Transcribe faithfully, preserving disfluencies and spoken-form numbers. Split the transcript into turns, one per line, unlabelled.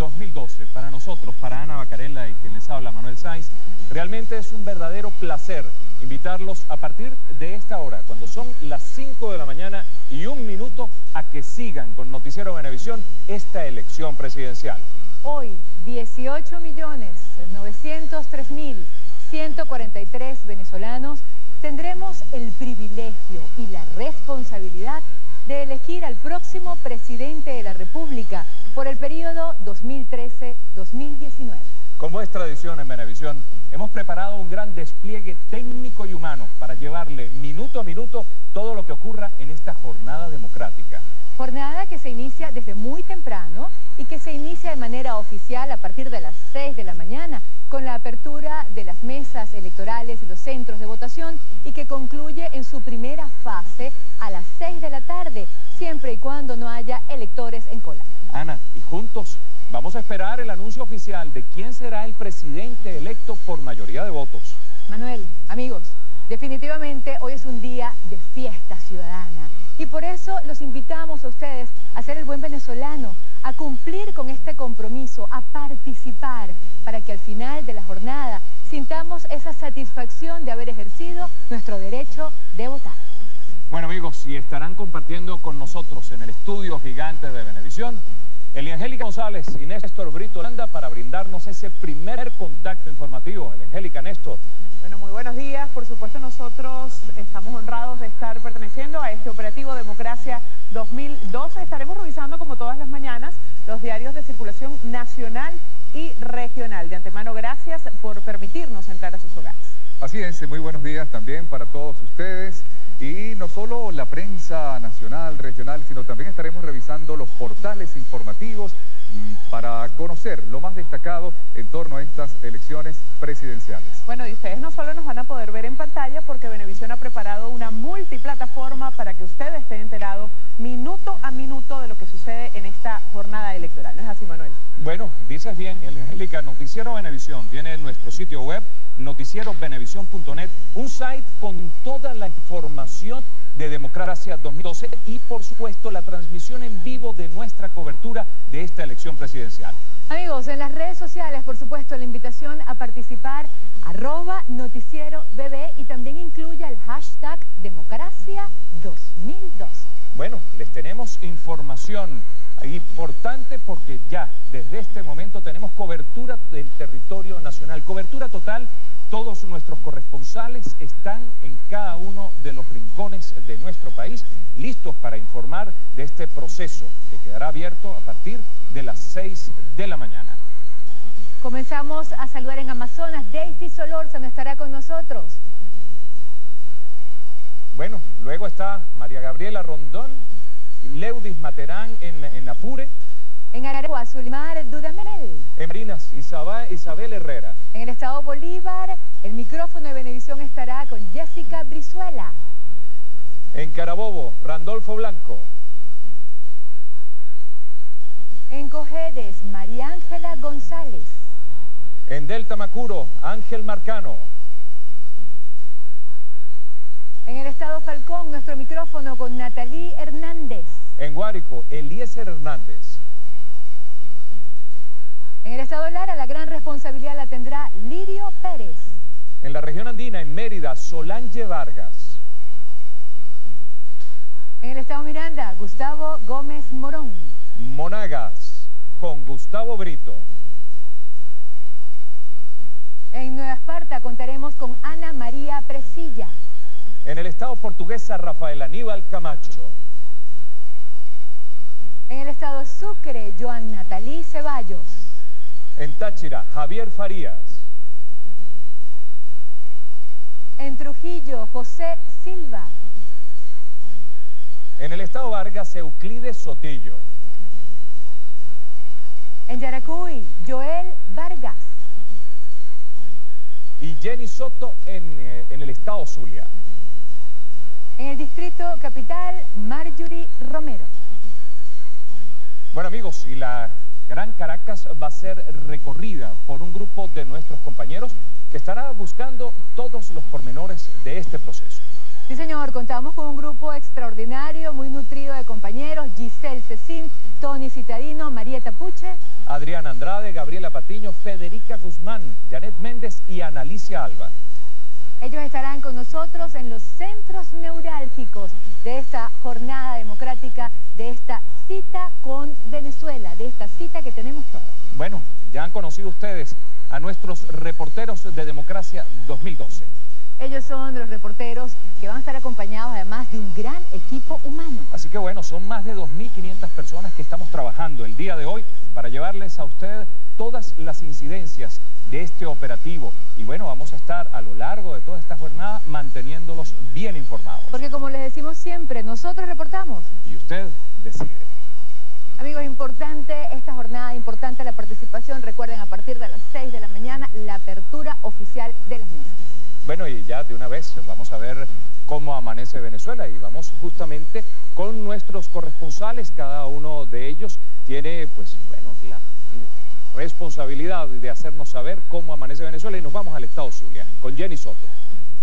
dos mil doce, para nosotros, para Ana Bacarella y quien les habla, Manuel Sáenz, realmente es un verdadero placer invitarlos a partir de esta hora, cuando son las cinco de la mañana y un minuto, a que sigan con Noticiero Venevisión esta elección presidencial.
Hoy, dieciocho millones novecientos tres mil ciento cuarenta y tres venezolanos tendremos el privilegio y la responsabilidad de elegir al próximo presidente de la República por el periodo dos mil trece a dos mil diecinueve.
Como es tradición en Venevisión, hemos preparado un gran despliegue técnico y humano para llevarle minuto a minuto todo lo que ocurra en esta jornada democrática.
Jornada que se inicia desde muy temprano y que se inicia de manera oficial a partir de las seis de la mañana con la apertura de las mesas electorales y los centros de votación y que concluye en su primera fase a las seis de la tarde, siempre y cuando no haya electores en cola.
Ana, y juntos vamos a esperar el anuncio oficial de quién será el presidente electo por mayoría de votos.
Manuel, amigos, definitivamente hoy es un día de fiesta ciudadana y por eso los invitamos a ustedes a ser el buen venezolano, a cumplir con este compromiso, a participar, para que al final de la jornada sintamos esa satisfacción de haber ejercido nuestro derecho de votar.
Bueno, amigos, y estarán compartiendo con nosotros en el estudio gigante de Venevisión Eliangélica González y Néstor Brito Landa para brindarnos ese primer contacto informativo. Eliangélica, Néstor.
Bueno, muy buenos días. Por supuesto, nosotros estamos honrados de estar perteneciendo a este operativo Democracia dos mil doce. Estaremos revisando, como todas las mañanas, los diarios de circulación nacional y regional. De antemano, gracias por permitirnos entrar a sus hogares.
Así es, muy buenos días también para todos ustedes. Y no solo la prensa nacional, regional, sino también estaremos revisando los portales informativos para conocer lo más destacado en torno a estas elecciones presidenciales.
Bueno, y ustedes no solo nos van a poder ver en pantalla porque Venevisión ha preparado una multiplataforma para que usted esté enterado minuto a minuto de lo que sucede en esta jornada electoral. ¿No es así, Manuel?
Bueno, dices bien, Eliangélica. Noticiero Venevisión tiene nuestro sitio web, noticiero venevisión punto net, un site con toda la información de Democracia dos mil doce y, por supuesto, la transmisión en vivo de nuestra cobertura de esta elección presidencial.
Amigos, en las redes sociales, por supuesto, la invitación a participar, arroba noticiero B B, y también incluye el hashtag Democracia dos mil doce.
Bueno, les tenemos información importante porque ya desde este momento tenemos cobertura del territorio nacional, cobertura total. Todos nuestros corresponsales están en cada uno de los rincones de nuestro país, listos para informar de este proceso que quedará abierto a partir de las seis de la mañana.
Comenzamos a saludar en Amazonas. Daisy Solórzano estará con nosotros.
Bueno, luego está María Gabriela Rondón, Leudis Materán en, en Apure.
En Aragua, Zulimar Dudamel.
En Marinas, Isabel, Isabel Herrera.
En el estado Bolívar, el micrófono de Venevisión estará con Jessica Brizuela.
En Carabobo, Randolfo Blanco.
En Cojedes, María Ángela González.
En Delta Macuro, Ángel Marcano.
En el estado Falcón, nuestro micrófono con Natalí Hernández.
En Guárico, Eliezer Hernández.
En el estado Lara, la gran responsabilidad la tendrá Lirio Pérez.
En la región andina, en Mérida, Solange Vargas.
En el estado Miranda, Gustavo Gómez Morón.
Monagas, con Gustavo Brito.
En Nueva Esparta contaremos con Ana María Presilla.
En el estado portuguesa, Rafael Aníbal Camacho.
En el estado Sucre, Joan Natalí Ceballos.
En Táchira, Javier Farías.
En Trujillo, José Silva.
En el estado Vargas, Euclides Sotillo.
En Yaracuy, Joel Vargas.
Y Jenny Soto en, eh, en el estado Zulia.
En el distrito capital, Marjorie Romero.
Bueno, amigos, y la Gran Caracas va a ser recorrida por un grupo de nuestros compañeros que estará buscando todos los pormenores de este proceso.
Sí, señor, contamos con un grupo extraordinario, muy nutrido de compañeros: Giselle Cecín, Tony Citadino, Marieta Puche,
Adriana Andrade, Gabriela Patiño, Federica Guzmán, Janet Méndez y Analicia Alba.
Ellos estarán con nosotros en los centros neurálgicos de esta jornada democrática, de esta cita con Venezuela, de esta cita que tenemos todos.
Bueno, ya han conocido ustedes a nuestros reporteros de Democracia dos mil doce.
Ellos son los reporteros que van a estar acompañados además de un gran equipo humano.
Así que bueno, son más de dos mil quinientas personas que estamos trabajando el día de hoy para llevarles a usted todas las incidencias de este operativo. Y bueno, vamos a estar a lo largo de toda esta jornada manteniéndolos bien informados.
Porque como les decimos siempre, nosotros reportamos
Y usted decide.
Amigos, importante esta jornada, importante la participación. Recuerden, a partir de las seis de la mañana, la apertura oficial de las misas.
Bueno, y ya de una vez vamos a ver cómo amanece Venezuela y vamos justamente con nuestros corresponsales. Cada uno de ellos tiene, pues, bueno, la responsabilidad de hacernos saber cómo amanece Venezuela, y nos vamos al estado Zulia con Jenny Soto.